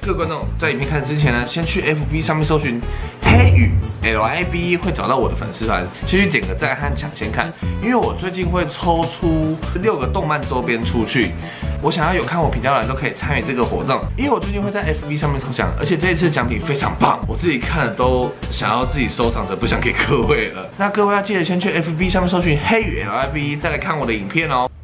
各位观众在影片开始之前呢，先去 FB 上面搜寻黑羽 LIB， 会找到我的粉丝团，先去点个赞和抢先看。因为我最近会抽出6个动漫周边出去，我想要有看我频道的人都可以参与这个活动。因为我最近会在 FB 上面抽奖，而且这一次奖品非常棒，我自己看了都想要自己收藏着，不想给各位了。那各位要记得先去 FB 上面搜寻黑羽 LIB， 再来看我的影片哦。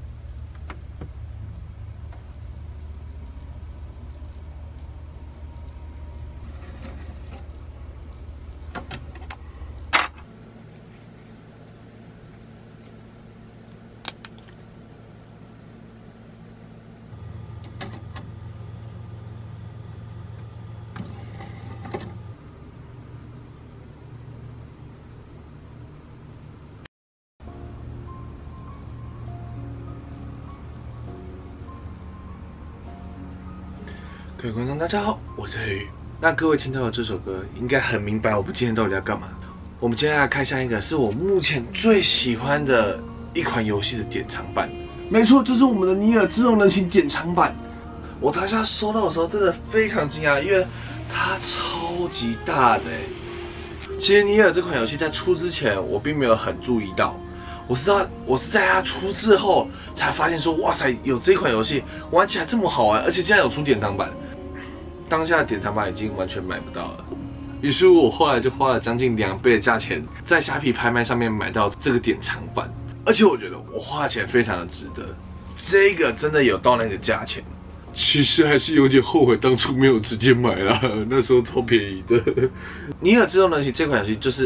各位观众，大家好，我是黑羽。那各位听到的这首歌，应该很明白我们今天到底要干嘛。我们今天要开箱一个是我目前最喜欢的一款游戏的典藏版。没错，就是我们的尼尔自动人形典藏版。我当下收到的时候真的非常惊讶，因为它超级大的其实尼尔这款游戏在出之前，我并没有很注意到。 我是在它出之后才发现说，哇塞，有这款游戏玩起来这么好玩，而且竟然有出典藏版。当下的典藏版已经完全买不到了，于是我后来就花了将近2倍的价钱，在虾皮拍卖上面买到这个典藏版，而且我觉得我花的钱非常的值得，这个真的有到那个价钱。其实还是有点后悔当初没有直接买啦，那时候超便宜的。尼尔自动人形这款游戏就是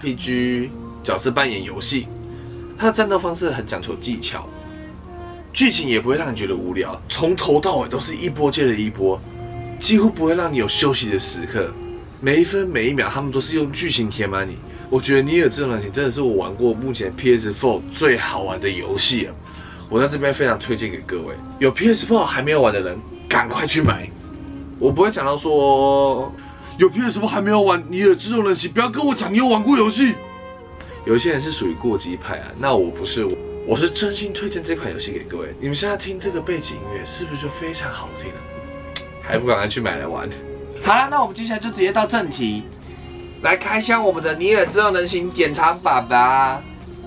RPG 角色扮演游戏。 它的战斗方式很讲求技巧，剧情也不会让你觉得无聊，从头到尾都是一波接着一波，几乎不会让你有休息的时刻。每一分每一秒，他们都是用剧情填满你。我觉得《尼尔：自动人形》真的是我玩过目前 PS4 最好玩的游戏了。我在这边非常推荐给各位，有 PS4 还没有玩的人，赶快去买。我不会讲到说有 PS4 还没有玩《尼尔：自动人形》，不要跟我讲你有玩过游戏。 有些人是属于过激派啊，那我不是，我是真心推荐这款游戏给各位。你们现在听这个背景音乐，是不是就非常好听了？还不赶快去买来玩？好了，那我们接下来就直接到正题，来开箱我们的尼尔自动人形典藏版吧。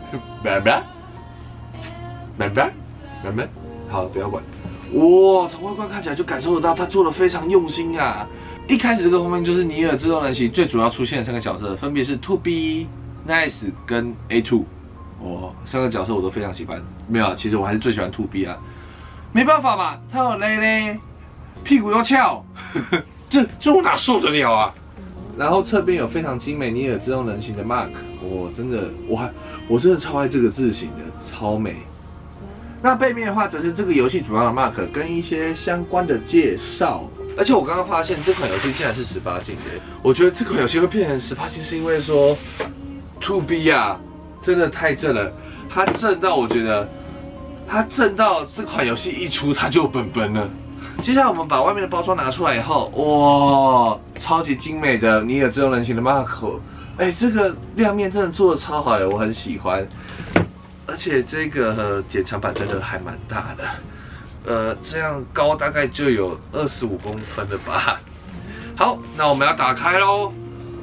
好，不要管。哇，从外观看起来就感受得到，他做的非常用心啊。一开始这个封面就是尼尔自动人形最主要出现的3个角色，分别是 2B。Nice 跟 A2， 3个角色我都非常喜欢。没有，其实我还是最喜欢 2B 啊。没办法嘛，他有勒勒，屁股又翘，这我哪受得了啊？然后侧边有非常精美尼尔自动人形的 mark， 我真的超爱这个字型的，超美。那背面的话，则是这个游戏主要的 mark 跟一些相关的介绍。而且我刚刚发现这款游戏竟然是18禁的，我觉得这款游戏会变成18禁，是因为说。2B 啊，真的太正了！它正到我觉得，它正到这款游戏一出它就本本了。接下来我们把外面的包装拿出来以后，哇，超级精美的尼尔自动人形的 mark， 这个亮面真的做的超好的，我很喜欢。而且这个典藏版真的还蛮大的，这样高大概就有25公分了吧。好，那我们要打开喽。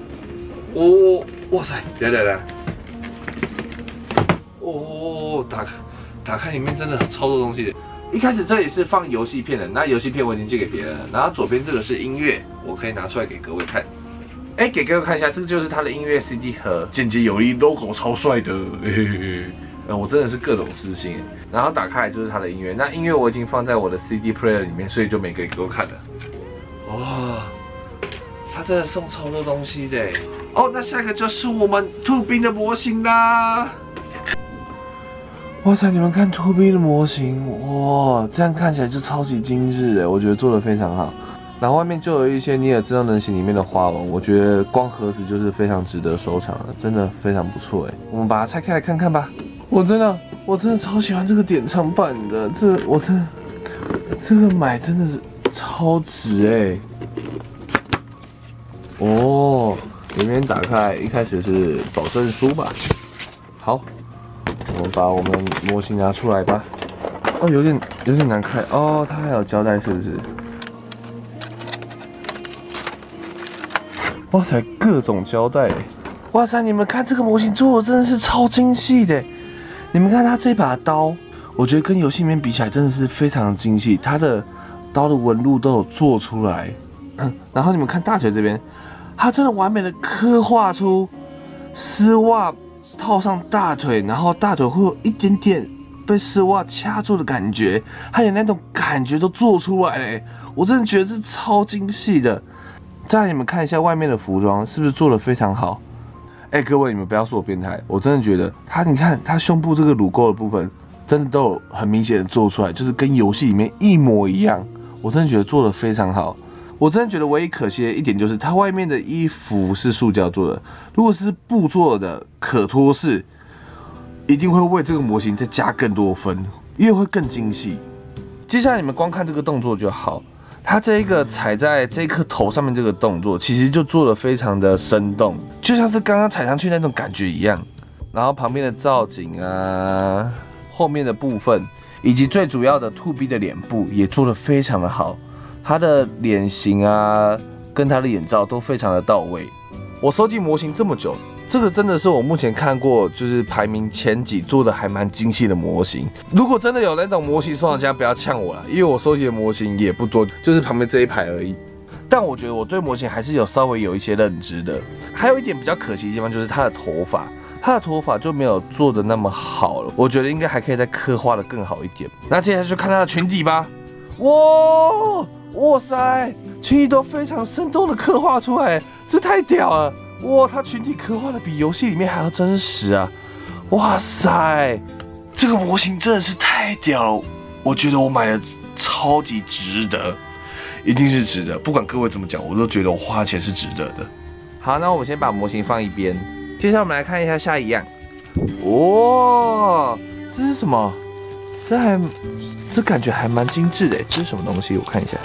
哇塞！等，打开里面真的超多东西的。一开始这里是放游戏片的，那游戏片我已经借给别人了。然后左边这个是音乐，我可以拿出来给各位看。给各位看一下，这个就是它的音乐 CD 盒，简洁有力 ，logo 超帅的。我真的是各种私心。然后打开来就是它的音乐，那音乐我已经放在我的 CD player 里面，所以就没给各位看了。哇！ 他真的送超多东西的那下一个就是我们2B的模型啦！哇塞，你们看2B的模型，哇，这样看起来就超级精致我觉得做的非常好。然后外面就有一些尼尔自动人形里面的花纹，我觉得光盒子就是非常值得收藏的，真的非常不错我们把它拆开来看看吧。我真的超喜欢这个典藏版的，这个买真的是超值里面打开，一开始是保证书吧。好，我们把我们模型拿出来吧。有点难开它还有胶带是不是？ 哇塞，各种胶带，哇塞，你们看这个模型做的真的是超精细的。你们看它这把刀，我觉得跟游戏里面比起来真的是非常精细，它的刀的纹路都有做出来。然后你们看大腿这边，它真的完美的刻画出丝袜套上大腿，然后大腿会有一点点被丝袜掐住的感觉，还有那种感觉都做出来嘞。我真的觉得这超精细的。再来你们看一下外面的服装，是不是做的非常好？各位你们不要说我变态，我真的觉得你看它胸部这个乳沟的部分，真的都有很明显的做出来，就是跟游戏里面一模一样。我真的觉得做的非常好。我真的觉得唯一可惜的一点就是它外面的衣服是塑胶做的，如果是布做的可脱式，一定会为这个模型再加更多分，因为会更精细。接下来你们光看这个动作就好。它这一个踩在这颗头上面这个动作，其实就做得非常的生动，就像是刚刚踩上去那种感觉一样。然后旁边的造景啊，后面的部分，以及最主要的兔 B 的脸部也做得非常的好，它的脸型啊，跟它的眼罩都非常的到位。我收集模型这么久，这个真的是我目前看过就是排名前几做的还蛮精细的模型。如果真的有那种模型收藏家，不要呛我啦，因为我收集的模型也不多，就是旁边这一排而已。但我觉得我对模型还是稍微有一些认知的。还有一点比较可惜的地方就是它的头发，它的头发就没有做的那么好了，我觉得应该还可以再刻画的更好一点。那接下来就看它的裙底吧。哇塞，裙底都非常生动的刻画出来，这太屌了！哇，它裙底刻画的比游戏里面还要真实啊！哇塞，这个模型真的是太屌了！我觉得我买的超级值得，一定是值得。不管各位怎么讲，我都觉得我花钱是值得的。好，那我们先把模型放一边，接下来我们来看一下下一样。哇，这是什么？这感觉还蛮精致的。这是什么东西？我看一下。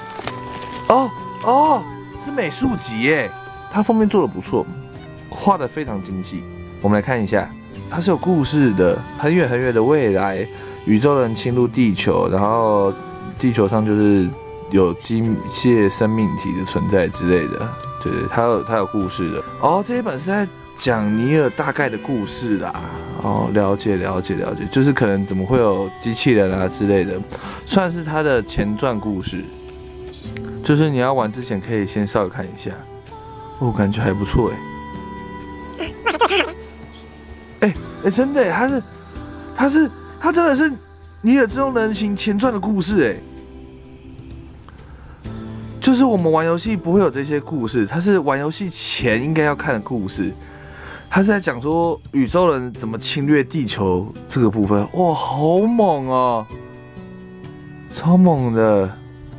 是美术集耶。它封面做的不错，画的非常精细。我们来看一下，它是有故事的。很远很远的未来，宇宙人侵入地球，然后地球上就是有机械生命体的存在之类的。对，它有故事的。这一本是在讲尼尔大概的故事啦。了解，就是可能怎么会有机器人啊之类的，算是它的前传故事。就是你要玩之前可以先稍微看一下。感觉还不错真的它真的是尼尔自动人形前传的故事就是我们玩游戏不会有这些故事，它是玩游戏前应该要看的故事。它是在讲说宇宙人怎么侵略地球这个部分，哇，好猛哦，超猛的，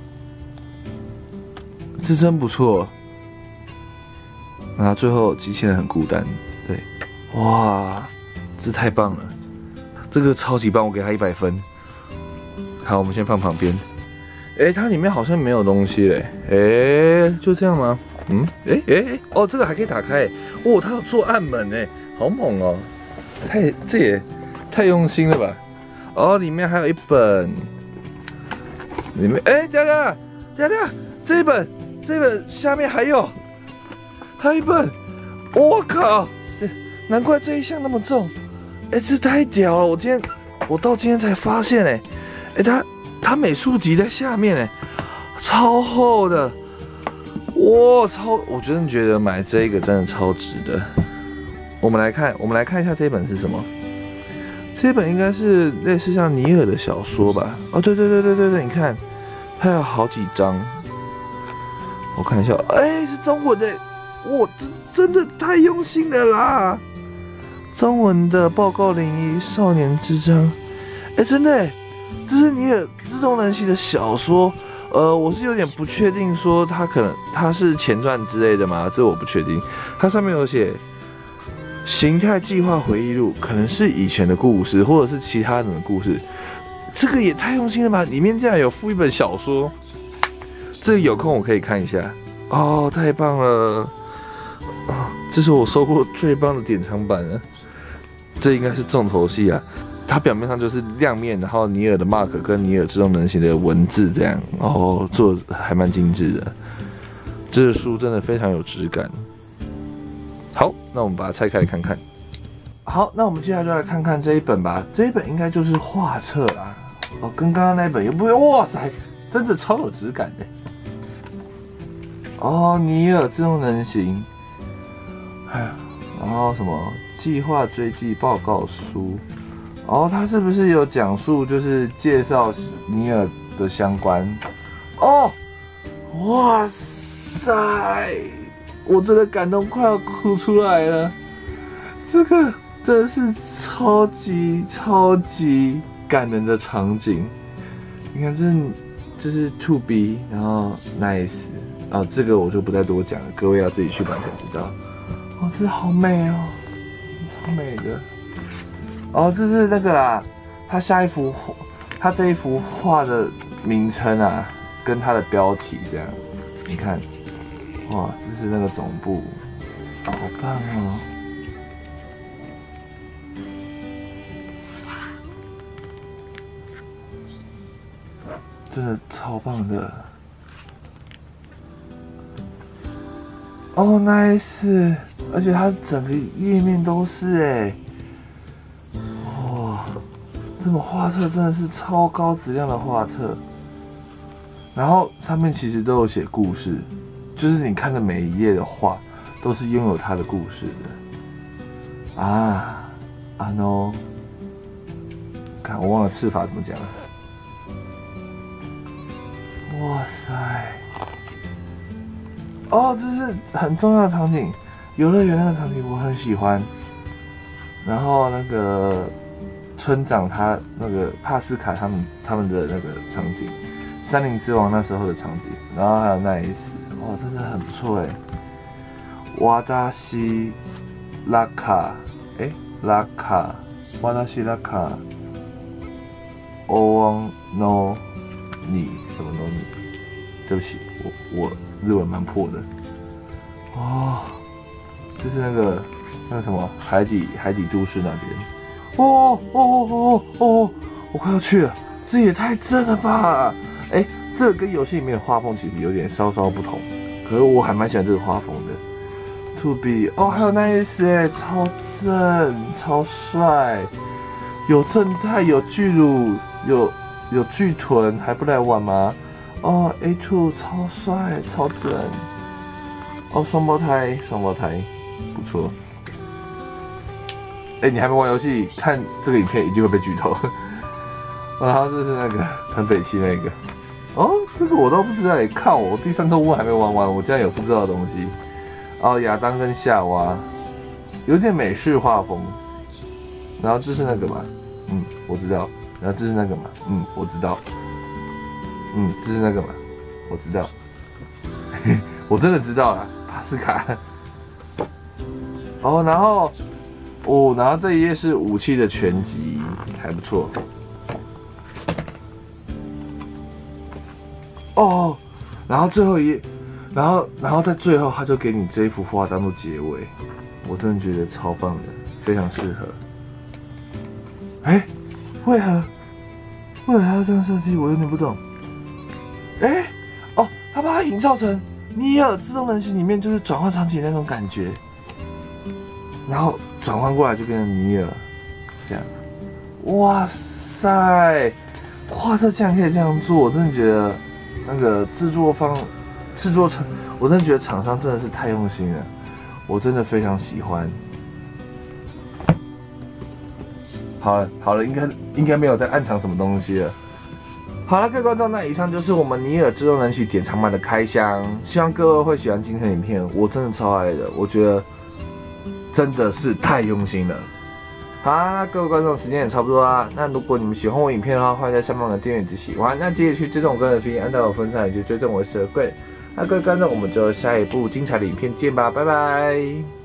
这真不错。然后最后机器人很孤单，对，哇，这太棒了，这个超级棒，我给他100分。好，我们先放旁边。它里面好像没有东西嘞，就这样吗？这个还可以打开，它有做暗门好猛哦，这也太用心了吧。里面还有一本，里面等下，这一本下面还有一本，我靠，难怪这一项那么重，这太屌了！我到今天才发现，它美术集在下面，超厚的，我真的觉得买这个真的超值的。我们来看一下这本是什么？这本应该是类似像尼尔的小说吧？对，你看，它有好几章，我看一下，是中文的。这真的太用心了啦！中文的报告01少年之章，真的这是尼尔自动人形的小说。我是有点不确定，说它是前传之类的吗？这我不确定。它上面有写形态计划回忆录，可能是以前的故事，或者是其他人的故事。这个也太用心了吧！里面竟然有附一本小说，这个有空我可以看一下。太棒了！这是我收过最棒的典藏版了。这应该是重头戏啊！它表面上就是亮面，然后尼尔的 mark 跟尼尔自动人形的文字这样，做得还蛮精致的。 这个书真的非常有质感。好，那我们把它拆开来看看。好，那我们接下来就来看看这一本吧。这一本应该就是画册啦。哦，跟刚刚那一本也不用。哇塞，真的超有质感的。哦，尼尔自动人形。哎呀，然后什么计划追记报告书。哦，它是不是有讲述就是介绍尼尔的相关？哦，哇塞，我真的感动快要哭出来了。这个真的是超级感人的场景。你看这是 To B， 然后 Nice， 哦，这个我就不再多讲了，各位要自己去买才知道。哦，这好美哦，超美的。哦，这是那个啦，他这一幅画的名称啊，跟它的标题这样，你看，哇，这是那个总部，好棒哦！真的超棒的。哦 ，nice， 而且它整个页面都是哎。这种画册真的是超高质量的画册，然后上面其实都有写故事，就是你看的每一页的画都是拥有它的故事的。看我忘了赤法怎么讲了。哇塞！哦，这是很重要的场景，游乐园那个场景我很喜欢。然后那个村长他那个帕斯卡他们的那个场景，森林之王那时候的场景，然后还有奈斯，哇，真的很不错哎。瓦达西拉卡，拉卡，瓦达西拉卡，欧王诺你什么诺你？对不起，我日文蛮破的。哦，这是那个什么海底都市那边。哦，我快要去了，这也太正了吧！这个跟游戏里面的画风其实有点稍稍不同，可是我还蛮喜欢这个画风的。To B， 哦，还有Nice，超正，超帅，有正太，有巨乳，有巨臀，还不来玩吗？哦 ，A2 超帅，超正。哦，双胞胎，不错。你还没玩游戏，看这个影片一定会被剧透。然后这是那个很北七那个，哦，这个我都不知道。看我第3周目还没玩完，我竟然有不知道的东西。哦，亚当跟夏娃，有点美式画风。然后这是那个嘛，我知道。然后这是那个嘛，我知道。这是那个嘛，我知道。我真的知道啦，帕斯卡。哦，然后这一页是武器的全集，还不错。哦，然后最后一页，然后在最后他就给你这一幅画当做结尾，我真的觉得超棒的，非常适合。为何还要这样设计？我有点不懂。他把它营造成尼尔自动人形里面就是转换场景那种感觉。然后转换过来就变成尼尔，这样，哇塞，画册竟然可以这样做，我真的觉得那个我真的觉得厂商真的是太用心了，我真的非常喜欢。好了，应该没有在暗藏什么东西了。好了，各位观众，那以上就是我们尼尔自动人形典藏版的开箱，希望各位会喜欢今天的影片，我真的超爱的，我觉得真的是太用心了。好啦，那各位观众，时间也差不多啦。那如果你们喜欢我影片的话，欢迎在下方的订阅及喜欢。那记得去追踪我个人的 P， 按照我分享也去追踪我的社会。那各位观众，我们就下一部精彩的影片见吧，拜拜。